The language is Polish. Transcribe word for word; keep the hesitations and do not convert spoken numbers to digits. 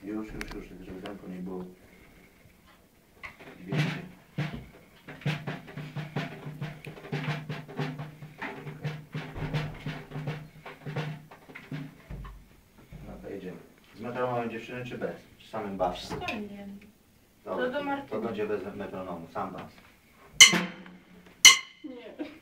Już, już, już, tak żeby tempo nie było więcej. No to jedziemy. Z metronomem dziewczyny czy bez? Czy samym basem? Wstanie. Dobra, To do Martyny. to będzie bez metronomu, sam bas. Nie.